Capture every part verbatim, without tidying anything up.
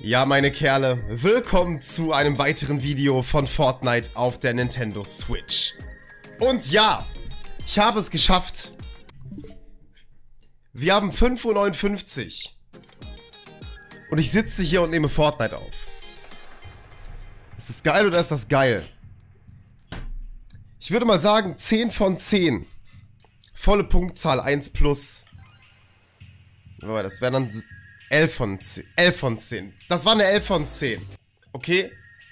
Ja, meine Kerle, willkommen zu einem weiteren Video von Fortnite auf der Nintendo Switch. Und ja, ich habe es geschafft. Wir haben fünf Uhr neunundfünfzig. Und ich sitze hier und nehme Fortnite auf. Ist das geil oder ist das geil? Ich würde mal sagen zehn von zehn. Volle Punktzahl eins plus. Das wären dann elf von zehn. elf von zehn. Das war eine elf von zehn. Okay?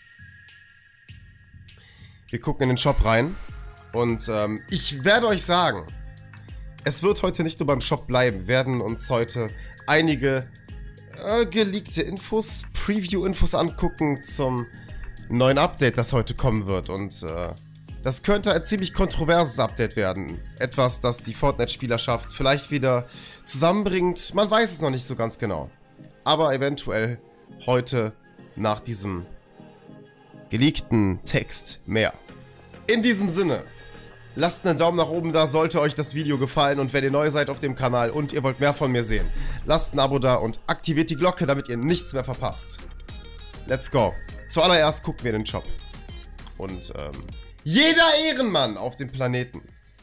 Wir gucken in den Shop rein. Und ähm, ich werde euch sagen, es wird heute nicht nur beim Shop bleiben. Wir werden uns heute einige äh, geleakte Infos, Preview-Infos angucken zum neuen Update, das heute kommen wird. Und äh, das könnte ein ziemlich kontroverses Update werden. Etwas, das die Fortnite-Spielerschaft vielleicht wieder zusammenbringt. Man weiß es noch nicht so ganz genau. Aber eventuell heute nach diesem geleakten Text mehr. In diesem Sinne, lasst einen Daumen nach oben da, sollte euch das Video gefallen. Und wenn ihr neu seid auf dem Kanal und ihr wollt mehr von mir sehen, lasst ein Abo da und aktiviert die Glocke, damit ihr nichts mehr verpasst. Let's go. Zuallererst gucken wir in den Shop. Und ähm, jeder Ehrenmann auf dem Planeten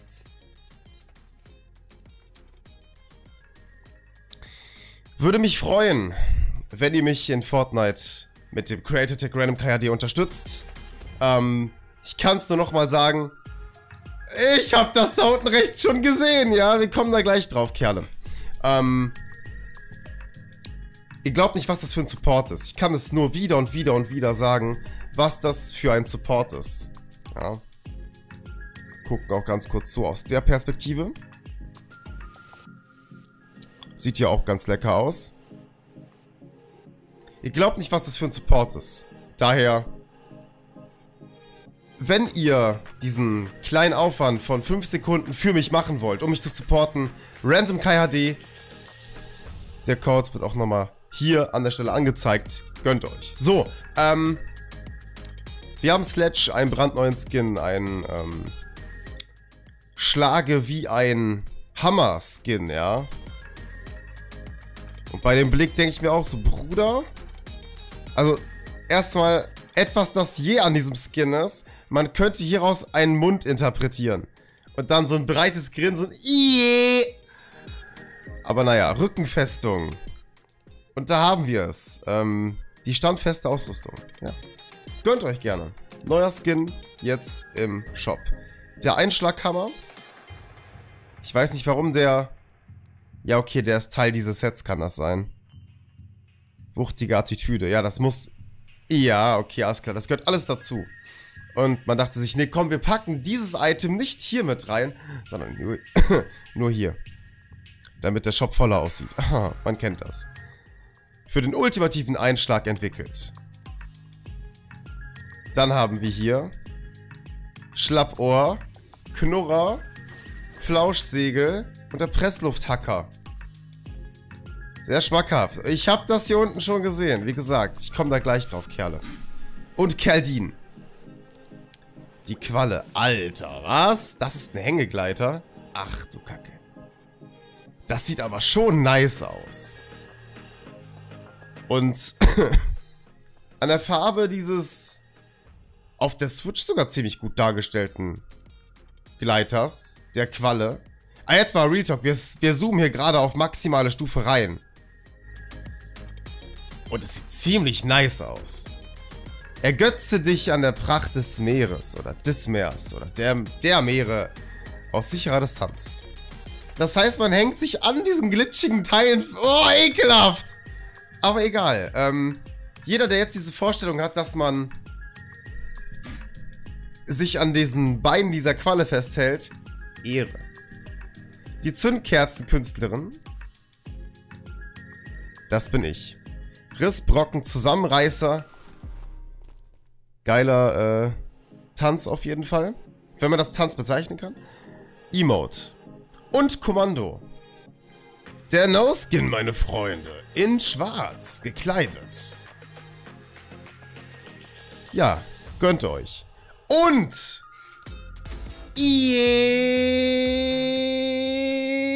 würde mich freuen, wenn ihr mich in Fortnite mit dem Creator Tag Random K D unterstützt. Ähm, ich kann es nur noch mal sagen. Ich habe das da unten rechts schon gesehen, ja? Wir kommen da gleich drauf, Kerle. Ähm, ihr glaubt nicht, was das für ein Support ist. Ich kann es nur wieder und wieder und wieder sagen, was das für ein Support ist. Ja. Gucken auch ganz kurz so aus der Perspektive. Sieht ja auch ganz lecker aus. Ihr glaubt nicht, was das für ein Support ist. Daher, wenn ihr diesen kleinen Aufwand von fünf Sekunden für mich machen wollt, um mich zu supporten, Random K H D, der Code wird auch nochmal hier an der Stelle angezeigt. Gönnt euch. So, ähm, wir haben Sledge, einen brandneuen Skin, einen, ähm, Schlage wie ein Hammer-Skin, ja. Und bei dem Blick denke ich mir auch so, Bruder, also erstmal etwas, das je an diesem Skin ist, man könnte hieraus einen Mund interpretieren. Und dann so ein breites Grinsen. Iee. Aber naja, Rückenfestung. Und da haben wir es. Ähm, die standfeste Ausrüstung. Ja. Gönnt euch gerne. Neuer Skin jetzt im Shop. Der Einschlaghammer. Ich weiß nicht, warum der... Ja, okay, der ist Teil dieses Sets, kann das sein. Wuchtige Attitüde. Ja, das muss... Ja, okay, alles klar. Das gehört alles dazu. Und man dachte sich, nee, komm, wir packen dieses Item nicht hier mit rein, sondern nur, nur hier. Damit der Shop voller aussieht. Aha, man kennt das. Für den ultimativen Einschlag entwickelt. Dann haben wir hier Schlappohr, Knurrer, Flauschsegel und der Presslufthacker. Sehr schmackhaft. Ich habe das hier unten schon gesehen. Wie gesagt, ich komme da gleich drauf, Kerle. Und Kerldin. Die Qualle. Alter, was? Das ist ein Hängegleiter? Ach du Kacke. Das sieht aber schon nice aus. Und an der Farbe dieses auf der Switch sogar ziemlich gut dargestellten Gleiters, der Qualle. Ah, jetzt mal Real Talk. Wir, wir zoomen hier gerade auf maximale Stufe rein. Und es sieht ziemlich nice aus. Ergötze dich an der Pracht des Meeres oder des Meers oder der, der Meere aus sicherer Distanz. Das heißt, man hängt sich an diesen glitschigen Teilen... Oh, ekelhaft! Aber egal. Ähm, jeder, der jetzt diese Vorstellung hat, dass man sich an diesen Beinen dieser Qualle festhält, Ehre. Die Zündkerzenkünstlerin, das bin ich. Rissbrocken, Zusammenreißer. Geiler äh, Tanz auf jeden Fall. Wenn man das Tanz bezeichnen kann. Emote. Und Kommando. Der No-Skin, meine Freunde. In schwarz gekleidet. Ja, gönnt euch. Und...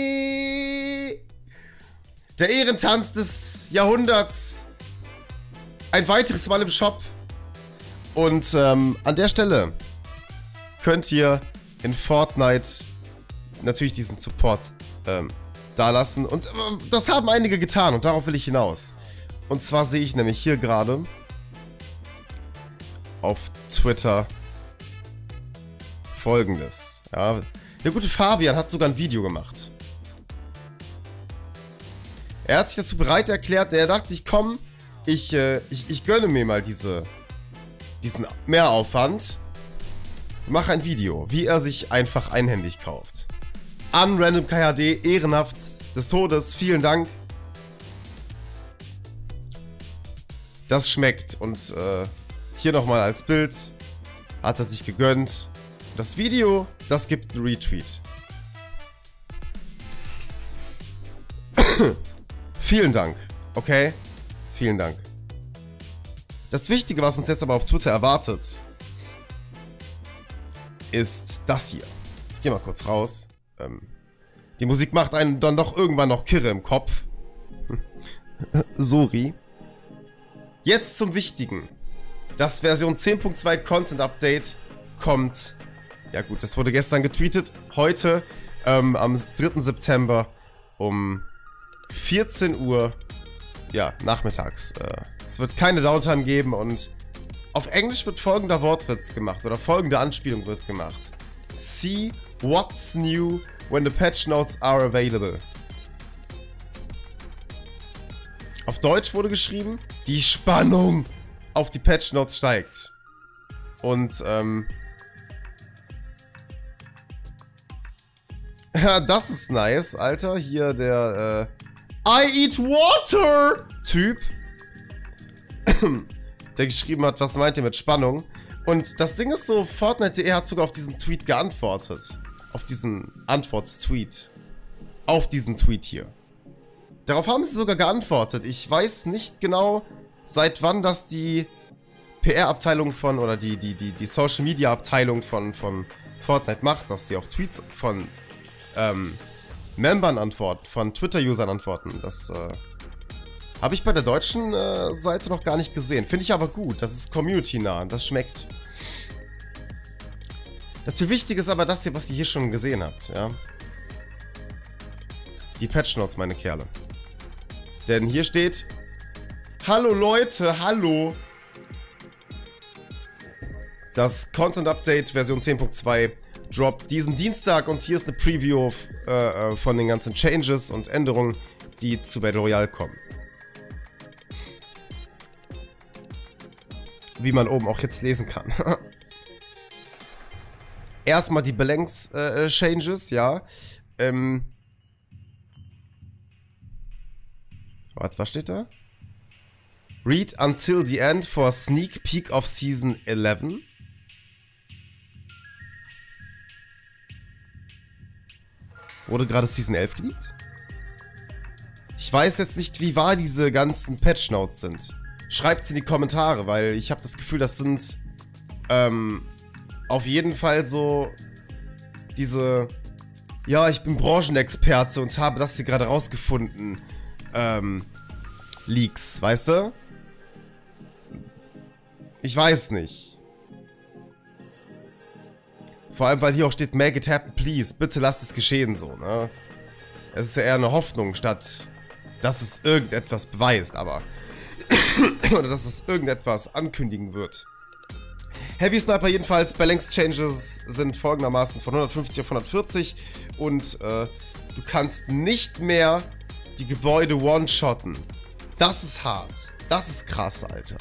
Der Ehrentanz des Jahrhunderts. ein weiteres Mal im Shop. Und ähm, an der Stelle könnt ihr in Fortnite natürlich diesen Support ähm, dalassen. Und äh, das haben einige getan und darauf will ich hinaus. Und zwar sehe ich nämlich hier gerade auf Twitter Folgendes. Ja, der gute Fabian hat sogar ein Video gemacht. Er hat sich dazu bereit erklärt, er dachte sich, komm, ich, äh, ich, ich gönne mir mal diese, diesen Mehraufwand. Mache ein Video, wie er sich einfach einhändig kauft. An Random K H D, ehrenhaft des Todes, vielen Dank. Das schmeckt und äh, hier nochmal als Bild hat er sich gegönnt. Das Video, das gibt einen Retweet. Vielen Dank, okay? Vielen Dank. Das Wichtige, was uns jetzt aber auf Twitter erwartet, ist das hier. Ich gehe mal kurz raus. Ähm, die Musik macht einen dann doch irgendwann noch Kirre im Kopf. Sorry. Jetzt zum Wichtigen. Das Version zehn Punkt zwei Content Update kommt. Ja gut, das wurde gestern getweetet. Heute, ähm, am dritten September um vierzehn Uhr, ja, nachmittags. Äh, es wird keine Downtime geben und auf Englisch wird folgender Wortwitz gemacht oder folgende Anspielung wird gemacht. See what's new when the patch notes are available. Auf Deutsch wurde geschrieben, die Spannung auf die Patch Notes steigt. Und, ähm... ja, das ist nice, Alter. Hier der, äh... I eat water! Typ. Der geschrieben hat, was meint ihr mit Spannung? Und das Ding ist so, Fortnite punkt de hat sogar auf diesen Tweet geantwortet. Auf diesen Antworts-Tweet. Auf diesen Tweet hier. Darauf haben sie sogar geantwortet. Ich weiß nicht genau, seit wann das die P R-Abteilung von, oder die, die, die, die Social-Media-Abteilung von, von Fortnite macht, dass sie auf Tweets von ähm, Membern antworten, von Twitter-Usern antworten. Das äh, habe ich bei der deutschen äh, Seite noch gar nicht gesehen. Finde ich aber gut. Das ist community-nah und das schmeckt. Das viel Wichtige ist aber das hier, was ihr hier schon gesehen habt, ja. Die Patch Notes, meine Kerle. Denn hier steht: Hallo Leute, hallo. Das Content Update Version zehn Punkt zwei droppt diesen Dienstag und hier ist eine Preview äh, von den ganzen Changes und Änderungen, die zu Battle Royale kommen. Wie man oben auch jetzt lesen kann. Erstmal die Balance äh, Changes, ja. Ähm. Was, was steht da? Read until the end for a sneak peek of Season elf. Wurde gerade Season elf geleakt? Ich weiß jetzt nicht, wie wahr diese ganzen Patch Notes sind. Schreibt's in die Kommentare, weil ich habe das Gefühl, das sind ähm, auf jeden Fall so diese, ja, ich bin Branchenexperte und habe das hier gerade rausgefunden, ähm, Leaks, weißt du? Ich weiß nicht. Vor allem, weil hier auch steht, make it happen, please. Bitte lasst es geschehen, so, ne? Es ist ja eher eine Hoffnung, statt dass es irgendetwas beweist, aber oder dass es irgendetwas ankündigen wird. Heavy Sniper jedenfalls, Balance Changes sind folgendermaßen von hundertfünfzig auf hundertvierzig und äh, du kannst nicht mehr die Gebäude one-shotten. Das ist hart. Das ist krass, Alter.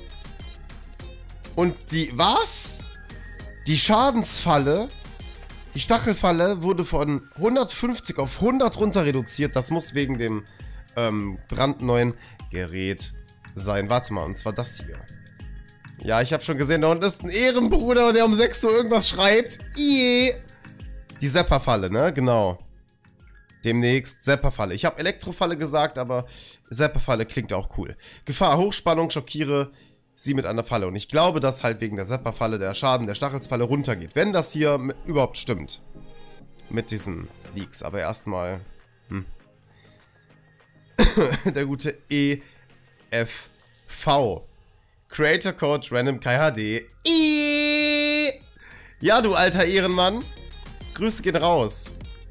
Und die, was? Die Schadensfalle, die Stachelfalle wurde von hundertfünfzig auf hundert runter reduziert. Das muss wegen dem ähm, brandneuen Gerät sein. Warte mal, und zwar das hier. Ja, ich habe schon gesehen, da unten ist ein Ehrenbruder, der um sechs Uhr irgendwas schreibt. Ieee. Die Zepper-Falle, ne? Genau. Demnächst Zepper-Falle. Ich habe Elektrofalle gesagt, aber Zepper-Falle klingt auch cool. Gefahr, Hochspannung, schockiere sie mit einer Falle. Und ich glaube, dass halt wegen der Zepper-Falle der Schaden der Stachelsfalle runtergeht. Wenn das hier überhaupt stimmt. Mit diesen Leaks. Aber erstmal... Hm. Der gute E F V. Creator Code Random K H D. Iiii. Ja, du alter Ehrenmann. Grüße gehen raus.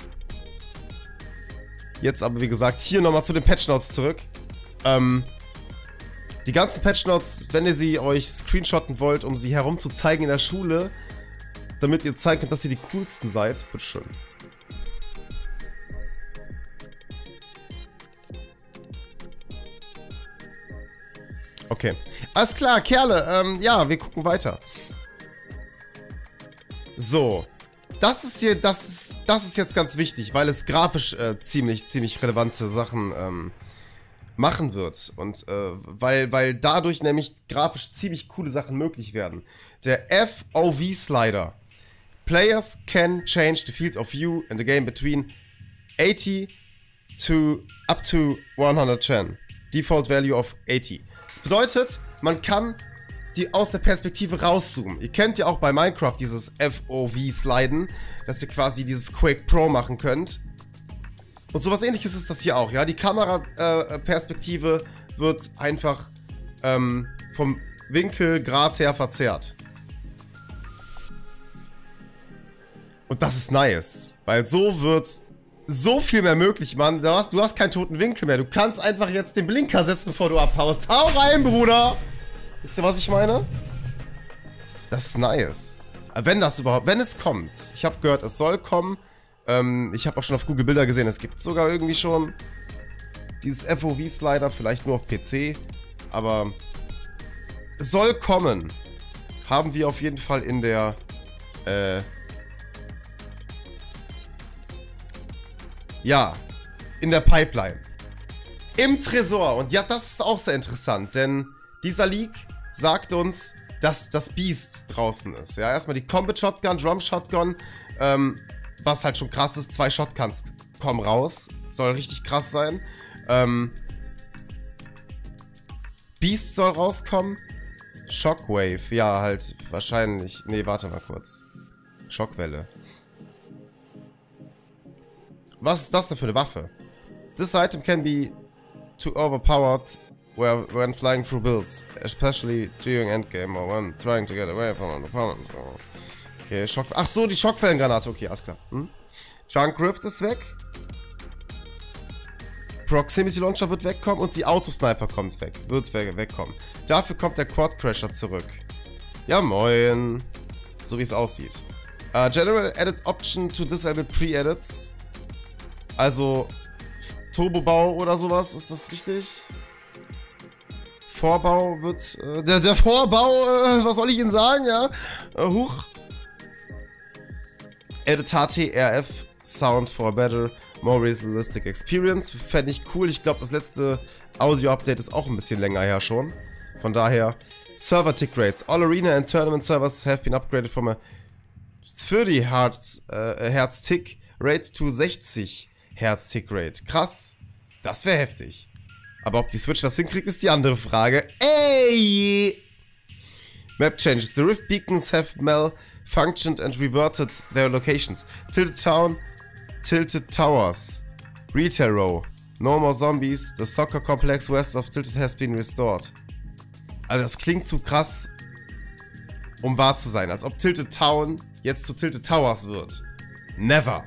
Jetzt aber, wie gesagt, hier nochmal zu den Patch Notes zurück. Ähm, die ganzen Patch Notes, wenn ihr sie euch screenshotten wollt, um sie herumzuzeigen in der Schule, damit ihr zeigen könnt, dass ihr die coolsten seid, bitteschön. Okay. Alles klar, Kerle. Ähm, ja, wir gucken weiter. So. Das ist hier, das ist, das ist jetzt ganz wichtig, weil es grafisch äh, ziemlich, ziemlich relevante Sachen ähm, machen wird. Und äh, weil, weil dadurch nämlich grafisch ziemlich coole Sachen möglich werden. Der F O V-Slider. Players can change the field of view in the game between eighty to up to one hundred ten. Default value of eighty. Das bedeutet, man kann die aus der Perspektive rauszoomen. Ihr kennt ja auch bei Minecraft dieses F O V-Sliden, dass ihr quasi dieses Quake Pro machen könnt. Und sowas ähnliches ist das hier auch, ja. Die Kameraperspektive äh, wird einfach ähm, vom Winkelgrad her verzerrt. Und das ist nice, weil so wird so viel mehr möglich, Mann. Du hast, du hast keinen toten Winkel mehr. Du kannst einfach jetzt den Blinker setzen, bevor du abhaust. Hau rein, Bruder! Wisst ihr, was ich meine? Das ist nice. Wenn das überhaupt, wenn es kommt. Ich habe gehört, es soll kommen. Ähm, ich habe auch schon auf Google Bilder gesehen, es gibt sogar irgendwie schon dieses F O V-Slider, vielleicht nur auf P C. Aber es soll kommen. Haben wir auf jeden Fall in der, äh, ja, in der Pipeline. Im Tresor. Und ja, das ist auch sehr interessant, denn dieser Leak sagt uns, dass das Beast draußen ist. Ja, erstmal die Combat Shotgun, Drum Shotgun, ähm, was halt schon krass ist. Zwei Shotguns kommen raus. Soll richtig krass sein. Ähm, Beast soll rauskommen. Shockwave, ja, halt wahrscheinlich. Nee, warte mal kurz. Schockwelle. Was ist das denn für eine Waffe? This item can be too overpowered when flying through builds, especially during endgame or when trying to get away from an opponent. Okay, Schock. Ach so, die Schockwellengranate. Okay, alles klar. Hm? Junk Rift ist weg. Proximity Launcher wird wegkommen und die Autosniper kommt weg. Wird weg, wegkommen. Dafür kommt der Quad Crasher zurück. Ja, moin. So wie es aussieht. Uh, General Edit Option to disable Pre-Edits. Also Turbobau oder sowas, ist das richtig? Vorbau wird... Äh, der, der Vorbau, äh, was soll ich Ihnen sagen, ja? Äh, huch. Edit H T R F Sound for a better, more realistic experience. Fände ich cool. Ich glaube, das letzte Audio-Update ist auch ein bisschen länger her schon. Von daher... Server Tick Rates. All Arena and Tournament Servers have been upgraded from a thirty Hertz, äh, Hertz Tick Rate to sechzig Hertz Tick Rate. Krass. Das wäre heftig. Aber ob die Switch das hinkriegt, ist die andere Frage. Ey! Map changes. The Rift beacons have malfunctioned and reverted their locations. Tilted Town, Tilted Towers, Retail Row, no more zombies. The soccer complex west of Tilted has been restored. Also das klingt zu krass, um wahr zu sein. Als ob Tilted Town jetzt zu Tilted Towers wird. Never.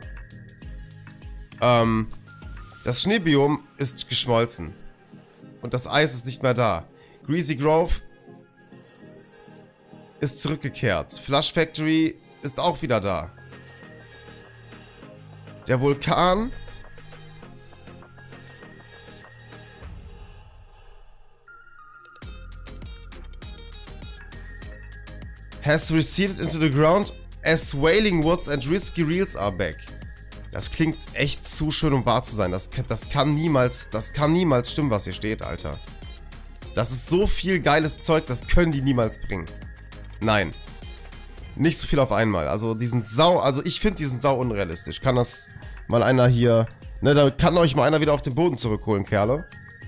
Ähm, das Schneebiom ist geschmolzen. Und das Eis ist nicht mehr da. Greasy Grove ist zurückgekehrt. Flush Factory ist auch wieder da. Der Vulkan has receded into the ground as Wailing Woods and Risky Reels are back. Das klingt echt zu schön, um wahr zu sein. Das, das kann niemals, das kann niemals stimmen, was hier steht, Alter. Das ist so viel geiles Zeug, das können die niemals bringen. Nein. Nicht so viel auf einmal. Also, die sind sau, also ich finde, die sind sau unrealistisch. Kann das mal einer hier, ne, da kann euch mal einer wieder auf den Boden zurückholen, Kerle.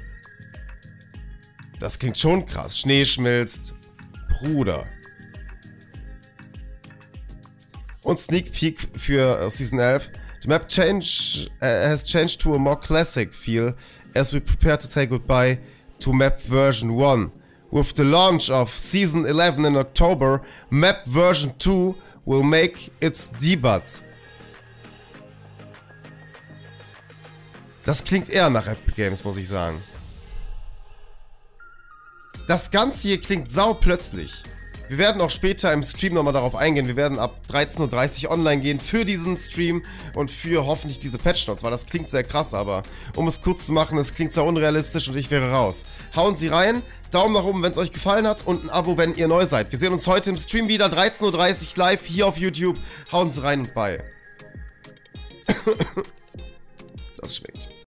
Das klingt schon krass. Schnee schmilzt. Bruder. Und Sneak Peek für Season elf. The map change uh, has changed to a more classic feel as we prepare to say goodbye to map version one. With the launch of Season eleven in October, Map Version two will make its debut. Das klingt eher nach Epic Games, muss ich sagen. Das Ganze hier klingt sau plötzlich. Wir werden auch später im Stream nochmal darauf eingehen. Wir werden ab dreizehn Uhr dreißig online gehen für diesen Stream und für hoffentlich diese Patch Notes, weil das klingt sehr krass, aber um es kurz zu machen, es klingt sehr unrealistisch und ich wäre raus. Hauen Sie rein, Daumen nach oben, wenn es euch gefallen hat und ein Abo, wenn ihr neu seid. Wir sehen uns heute im Stream wieder, dreizehn Uhr dreißig live hier auf YouTube. Hauen Sie rein und bye. Das schmeckt.